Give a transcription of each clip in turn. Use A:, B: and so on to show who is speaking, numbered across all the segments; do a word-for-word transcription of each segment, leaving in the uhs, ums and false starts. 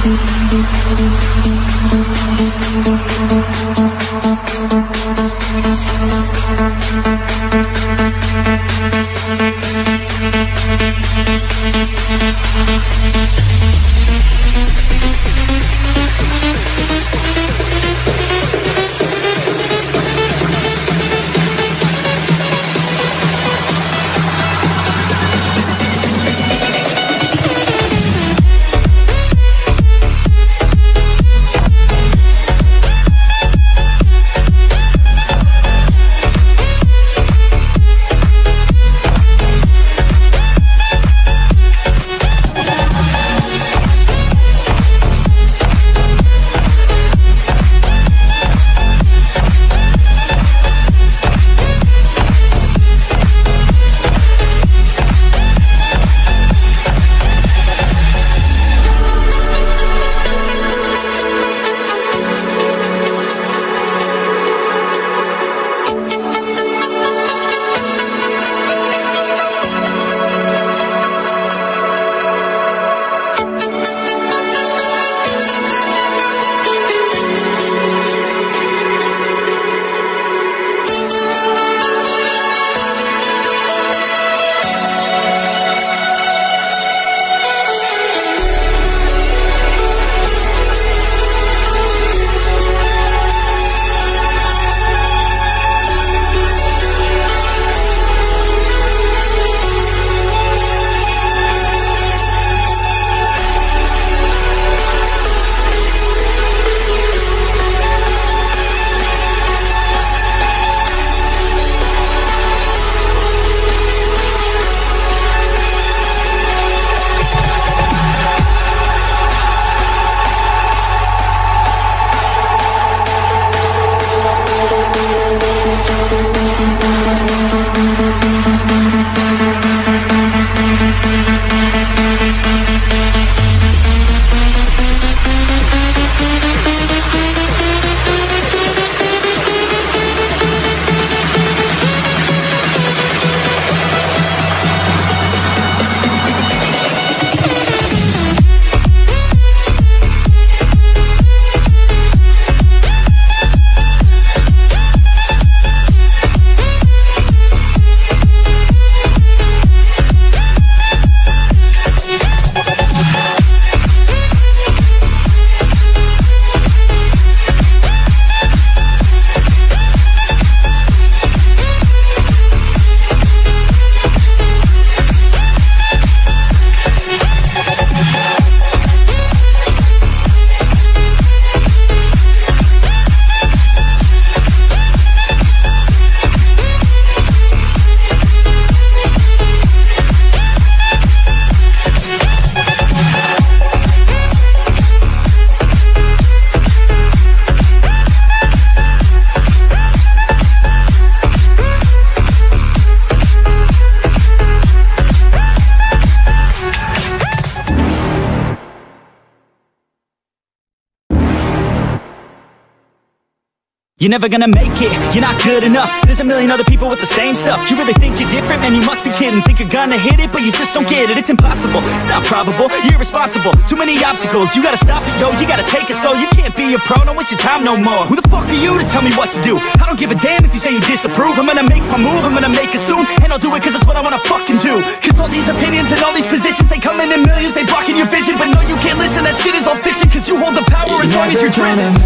A: You're never gonna make it, you're not good enough. There's a million other people with the same stuff. You really think you're different? Man, you must be kidding. Think you're gonna hit it, but you just don't get it. It's impossible, it's not probable, you're irresponsible. Too many obstacles, you gotta stop it, yo. You gotta take it slow, you can't be a pro. Don't waste your time no more. Who the fuck are you to tell me what to do? I don't give a damn if you say you disapprove. I'm gonna make my move, I'm gonna make it soon. And I'll do it cause it's what I wanna fucking do. Cause all these opinions and all these positions, they come in in millions, they blocking your vision. But no, you can't listen, that shit is all fiction. Cause you hold the power you're as long as you're dreaming.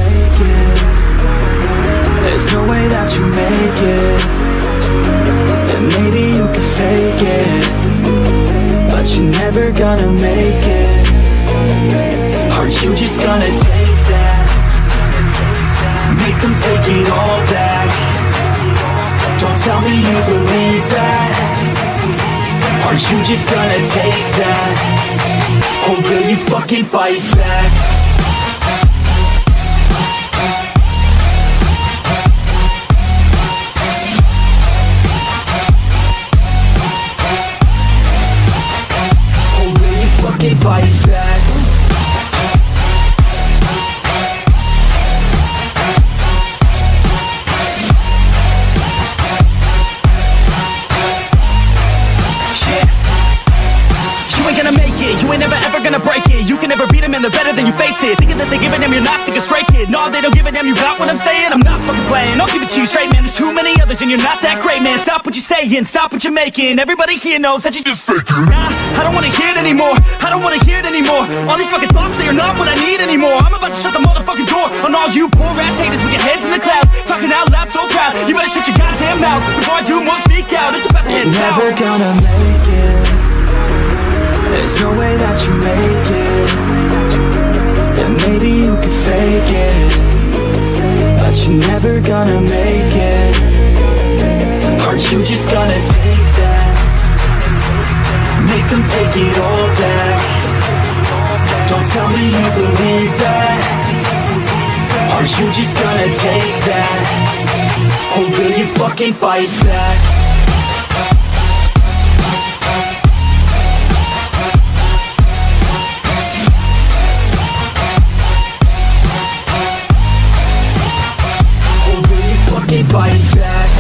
B: There's no way that you make it, and maybe you can fake it, but you're never gonna make it. Are you just gonna take that? Make them take it all back. Don't tell me you believe that. Are you just gonna take that? Or will you fucking fight back? Fight back. Yeah. You ain't gonna make it, you ain't never
A: never gonna break it. You can never beat them and they're better than you, face it. Thinking that they give a damn, you're not, think a straight kid. No, they don't give a damn, you got what I'm saying? I'm not fucking playing, I'll give it to you straight, man. There's too many others and you're not that great, man. Stop what you're saying, stop what you're making. Everybody here knows that you just faking. Nah, I don't wanna hear it anymore, I don't wanna hear it anymore. All these fucking thoughts, they are not what I need anymore. I'm about to shut the motherfucking door on all you poor ass haters with your heads in the clouds, talking out loud so proud. You better shut your goddamn mouth before I do more, speak out. It's about to head south.
B: Never gonna make it. There's no way that you make it. And maybe you can fake it, but you're never gonna make it. Are you just gonna take that? Make them take it all back. Don't tell me you believe that. Are you just gonna take that? Or will you fucking fight back? Fight back.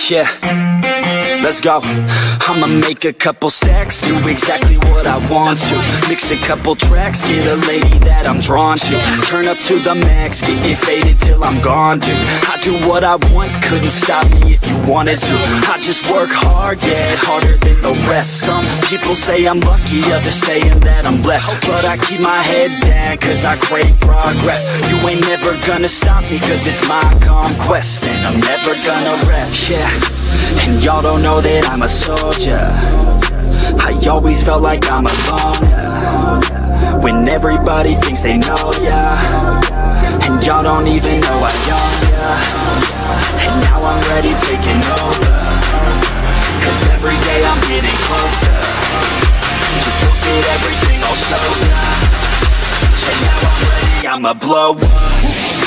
B: Yeah, let's go. I'ma make a couple stacks, do exactly what I want to. Mix a couple tracks, get a lady that I'm drawn to. Turn up to the max, get me faded till I'm gone, dude. I do what I want, couldn't stop me if you wanted to. I just work hard, yeah, harder than the rest. Some people say I'm lucky, others saying that I'm blessed. But I keep my head down, cause I crave progress. You ain't never gonna stop me, cause it's my conquest. And I'm never gonna rest, yeah. And y'all don't know that I'm a soldier. I always felt like I'm alone, yeah. When everybody thinks they know, yeah. And y'all don't even know I own, yeah. And now I'm ready taking over, cause every day I'm getting closer. Just look at everything I'll show ya. And now I'm ready, I'ma blow up.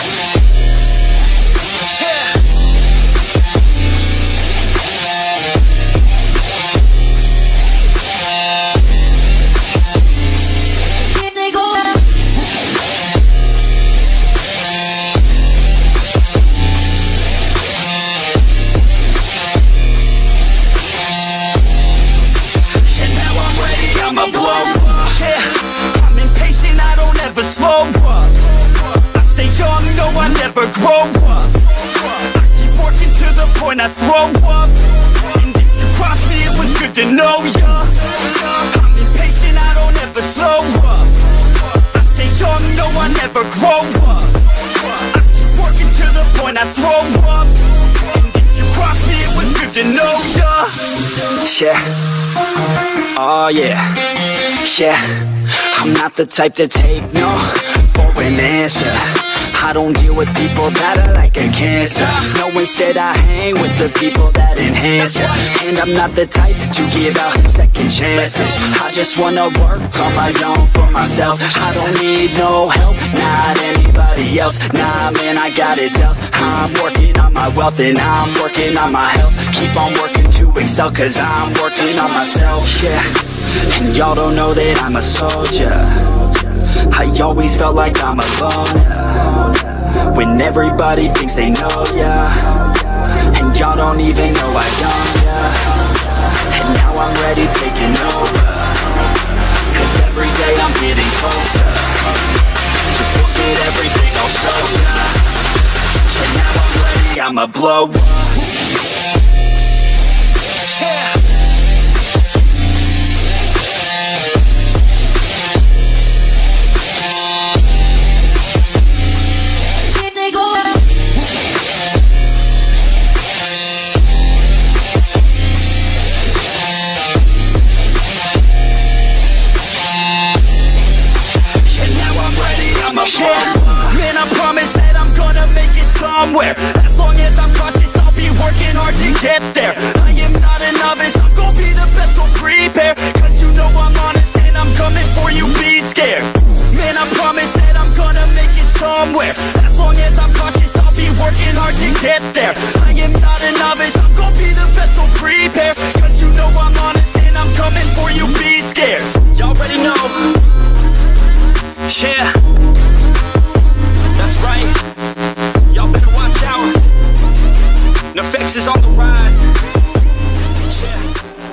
B: Slow up, I stay young, no I never grow up. I keep working to the point I throw up. And if you cross me, it was good to know ya. I'm impatient, I don't ever slow up. I stay young, no I never grow up. I keep working to the point I throw up. And if you cross me, it was good to know ya. Yeah, oh yeah, yeah. I'm not the type to take no for an answer. I don't deal with people that are like a cancer. No, instead I hang with the people that enhance ya. And I'm not the type to give out second chances. I just wanna work on my own for myself. I don't need no help, not anybody else. Nah man, I got it dealt. I'm working on my wealth and I'm working on my health. Keep on working to excel, cause I'm working on myself, yeah. And y'all don't know that I'm a soldier. I always felt like I'm alone, yeah. When everybody thinks they know, yeah. And y'all don't even know I don't, yeah. And now I'm ready taking over, cause every day I'm getting closer. Just look at everything I'll show ya. And now I'm ready, I'ma blow up. Yeah. Man, I promise that I'm gonna make it somewhere. As long as I'm conscious, I'll be working hard to get there. I am not a novice, I'm gonna be the best, so prepare. Cause you know I'm honest and I'm coming for you, be scared. Man, I promise that I'm gonna make it somewhere. As long as I'm conscious, I'll be working hard to get there. I am not a novice, I'm gonna be the best, so prepare. Cause you know I'm honest and I'm coming for you, be scared. Y'all already know. Yeah, that's right. Y'all better watch out. Nefex is on the rise. Yeah.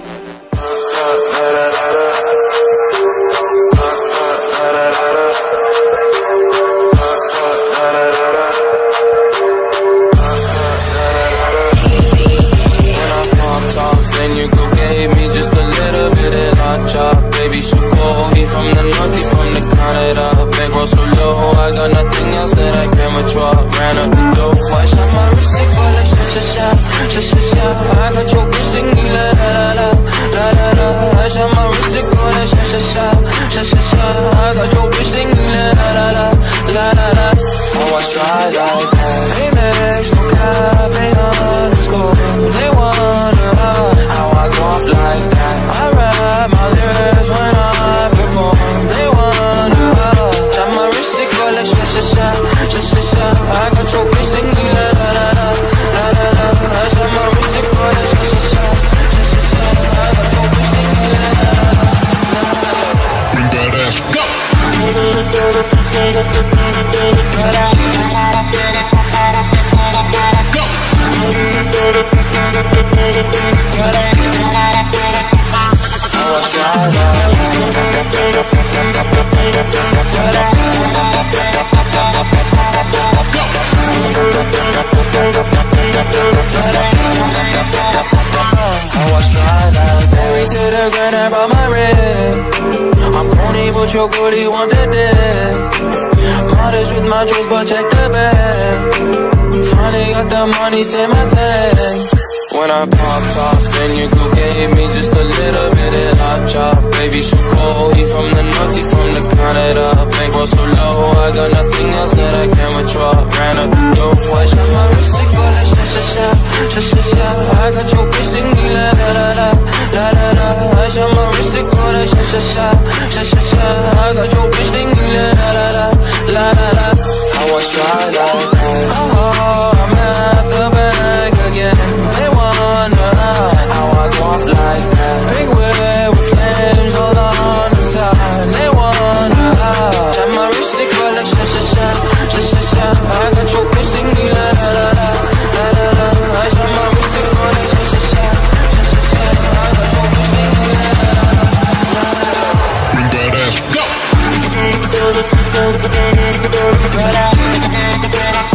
C: When I popped off, then you go gave me just a little bit of hot chop. Baby, so cold, he from the north, he from the Canada. Bankroll so low, I got nothing else that I can withdraw. Ran up the dough, I shot my wrist, it go like sha sha sha, sha sha sha. I got your bitch singing la la la la la la la. I shot my wrist, it go like sha sha sha, sha sha sha. I got your bitch singing la la la la la la la. Oh, I try like that. Hey Max, no cap, they underscore. They wonder how I go up like that. I rap my lyrics when I perform. They wonder how. Shot my wrist, it go like sha sha sha, sha sha sha. I got your bitch singing la la la la la la la. I shot my wrist, it go like sha sha sha, sha sha sha. I got your bitch singing la la la la la. Bring that ass, go. Go. How I try like married to the ground, I brought my ring. I'm corny, but your goodie want the dick. Modest with my jewels, but check the bag. Finally got the money, say my thing. When I popped off, then your girl gave me just a little bit of hot chop. Baby, so cold, he from the north, he from the Canada. Bankroll so low, I got nothing else that I can withdraw. Ran up the door, I shot my wrist and go like sha sha sha, sha sha sha. I got your bitch singing la la la la, la la la. I shot my wrist and go like sha sha sha, sha sha sha. I got your bitch singing la la la la, la la la. How I try like that. Oh, I'm at the back again. They wonder how I go up like that. Big whip with flames all on the side. They wonder how. Shot my wrist and go like sha sha sha, sha sha sha. I got your bitch singing la la la la, la la la. I shot my wrist and go like sha sha sha, sha sha sha. I got your bitch singing la la la, la la la.
D: Bring that ass, go!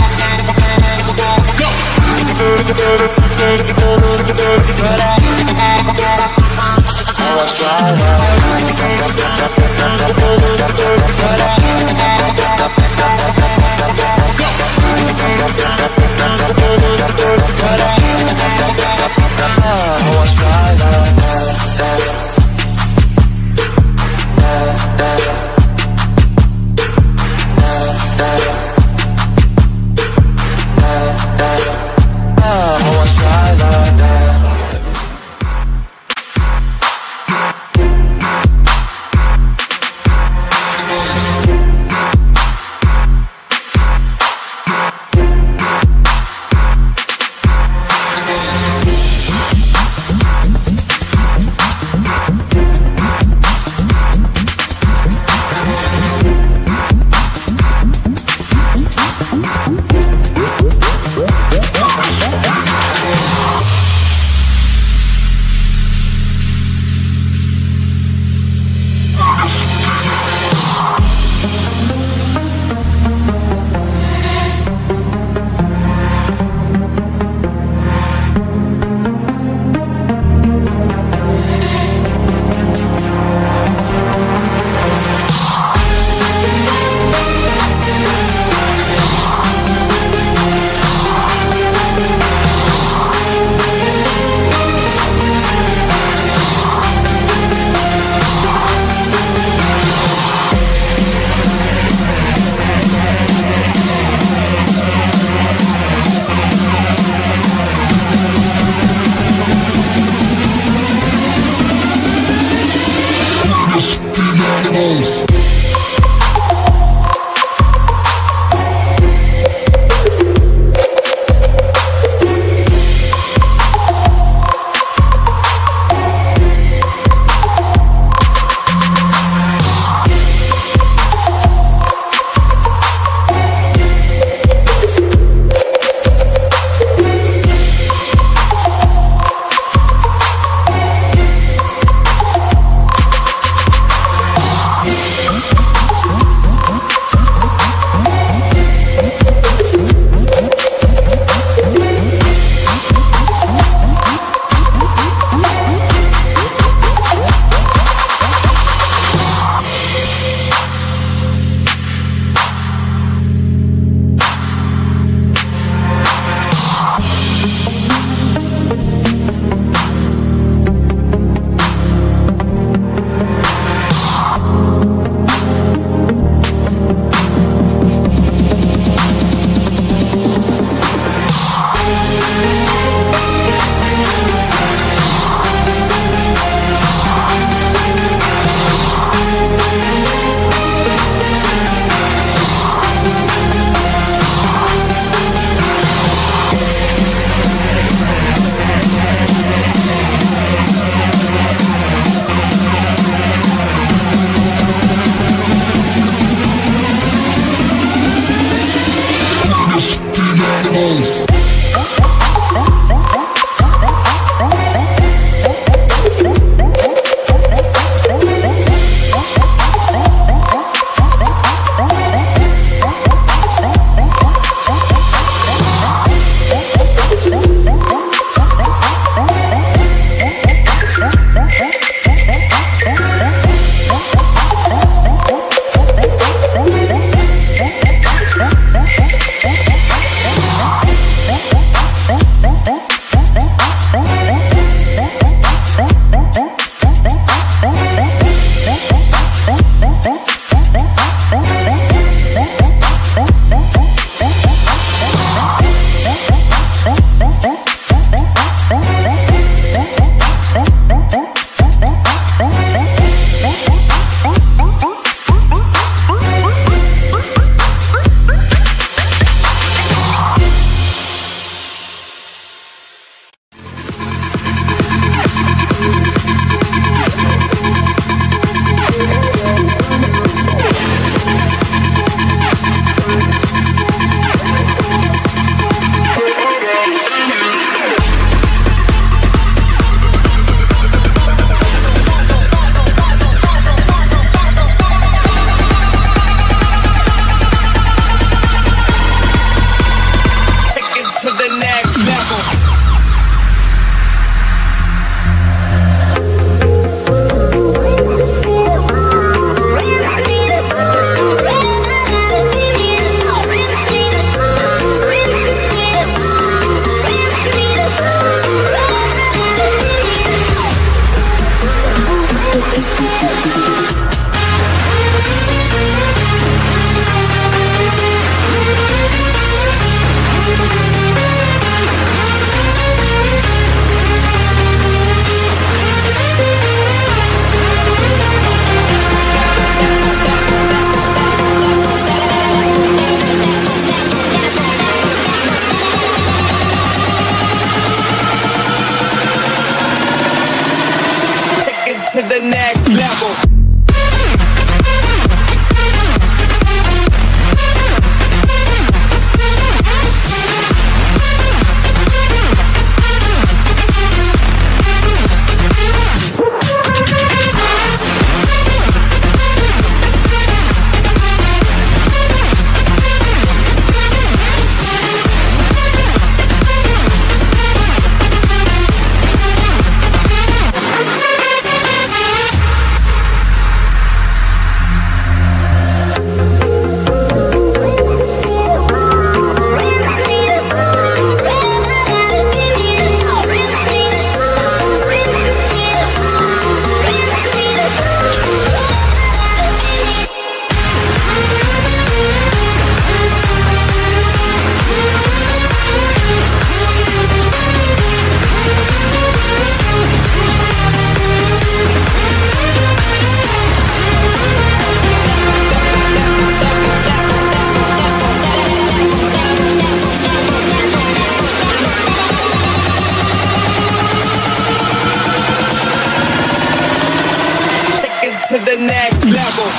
D: next level.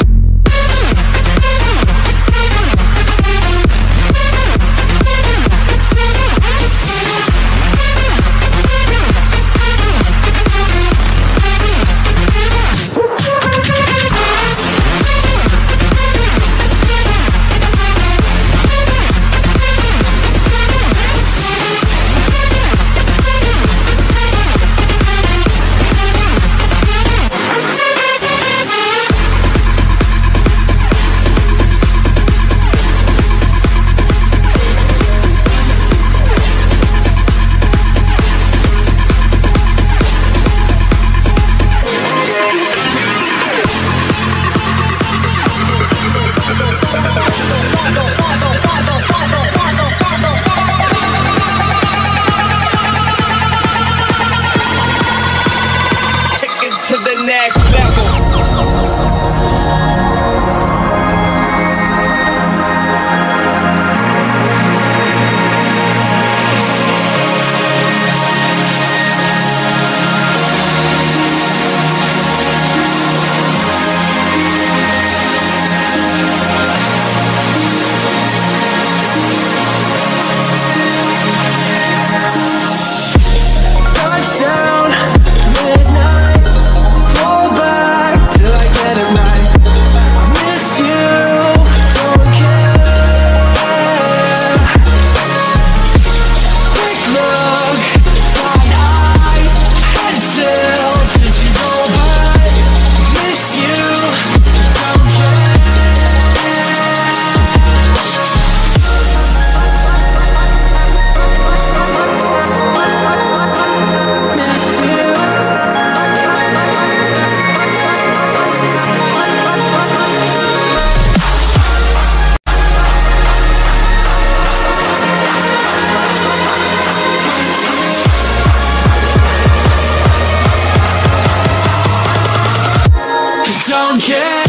D: To the next level. Don't care.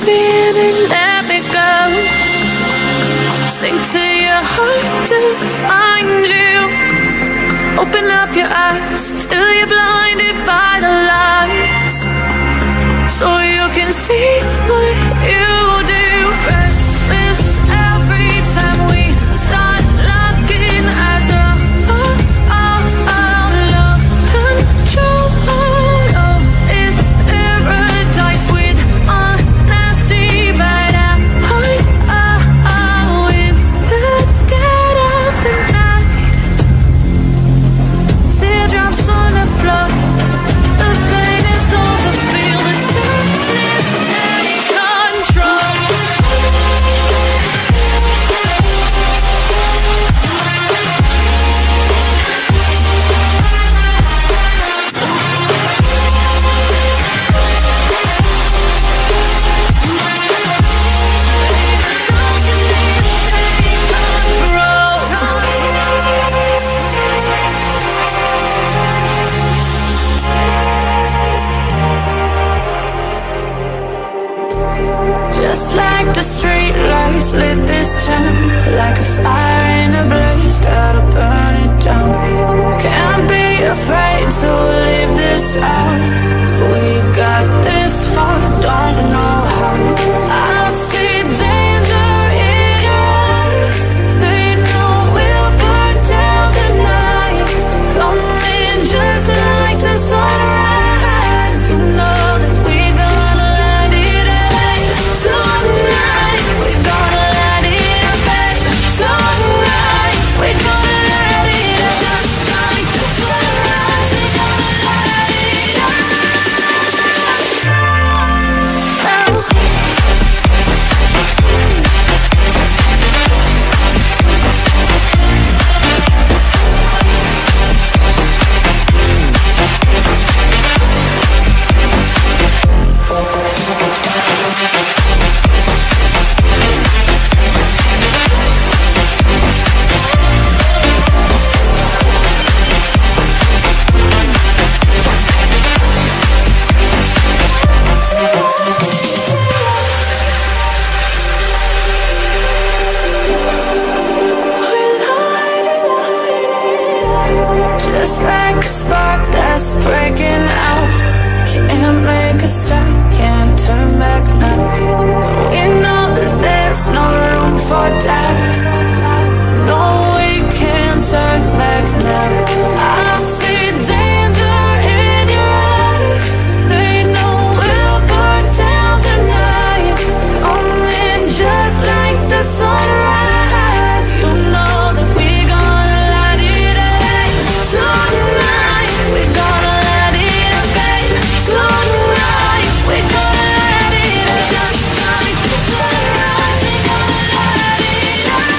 E: me in and let me go. Sink to your heart to find you. Open up your eyes till you're blinded by the lies, so you can see what you do. Restless every time we start looking as a oh, oh, oh, lost control. Oh, it's paradise with honesty, but I, oh, oh, in the dead of the night, teardrops on the floor. The pain is over, feel the darkness take control. Just like the street lights lit this town, like a fire in a blaze, gotta burn it down. Can't be afraid to leave this out. We got this far, don't know how. I see danger in your eyes. They know we'll burn down the night. Coming just like the sunrise. You know that we gonna light it up tonight. We gonna light it up tonight. We gonna light it up just like the sunrise. We gonna light it up. Just like a spark that's breaking out. Can't make a stop, can't turn back now. We know that there's no room for doubt. No, we can't turn back now. I see danger in your eyes. They know we'll burn down the night. Coming just like the sunrise. You know that we gonna light it up tonight. We gonna light it up tonight. We gonna light it up just like the sunrise. We gonna light it up.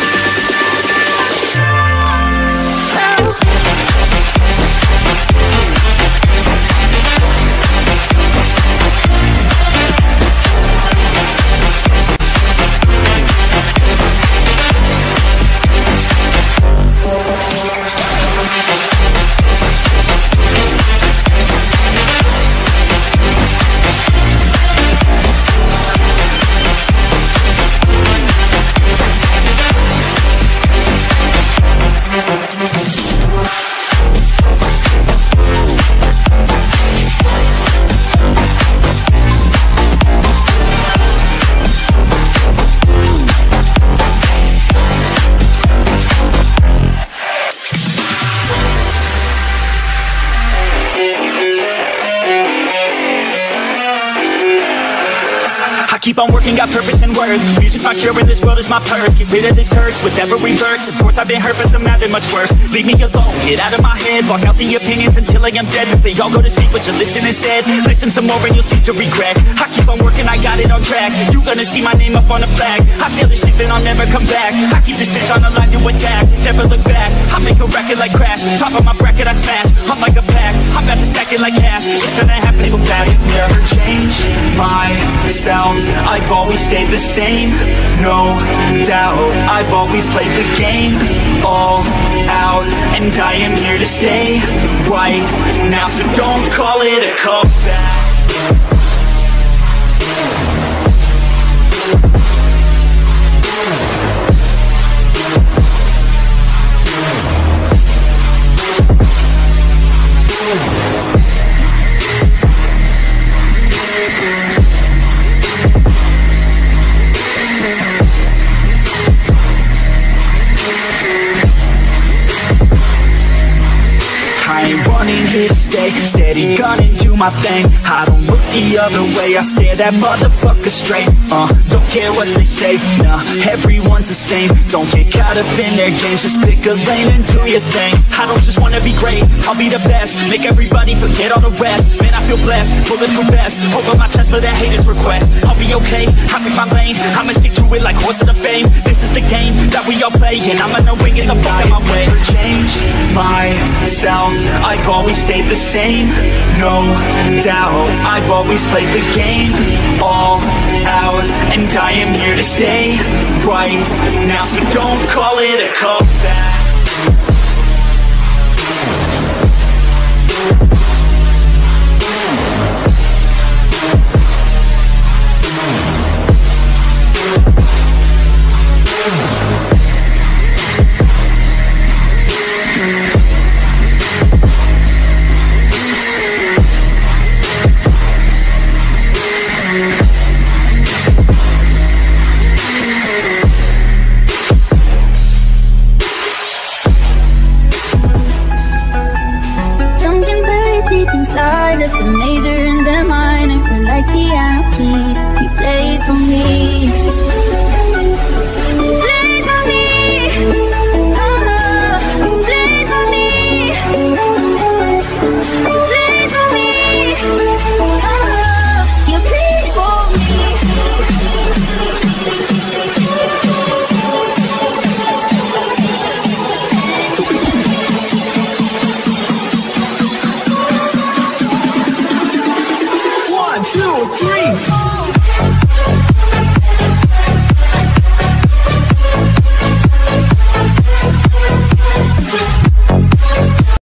A: I keep on working, got purpose and worth. Music's my cure and this world is my purse. Get rid of this curse with every verse. Of course I've been hurt, but some have been much worse. Leave me alone, get out of my head. Block out the opinions until I am dead. They all go to speak, but you listen instead. Listen some more and you'll cease to regret. I keep on working, I got it on track. You gonna see my name up on a flag. I sail this ship and I'll never come back. I keep this bitch on the line to attack. Never look back, I make a record like Crash. Top of my bracket I smash, I'm like a pack. I'm about to stack it like cash. It's gonna happen so fast.
B: Never change myself, I've always stayed the same, no doubt. I've always played the game all out, and I am here to stay right now. So don't call it a comeback.
A: here to stay. Steady gunning, do my thing. I don't look the other way, I stare that motherfucker straight. Uh, don't care what they say, nah, everyone's the same. Don't get caught up in their games, just pick a lane and do your thing. I don't just wanna be great, I'll be the best. Make everybody forget all the rest. Man, I feel blessed, bulletproof vest over my chest for that haters request. I'll be okay, I'm in my lane, I'ma stick to it like horse of the fame. This is the game that we all play, and I'm gonna win it the fuck out my way.
B: Change myself, I've always stayed the same. No doubt, I've always played the game all out, and I am here to stay right now. So don't call it a comeback.
E: Inside us, the major and the minor, we're like piano keys. You play it for me.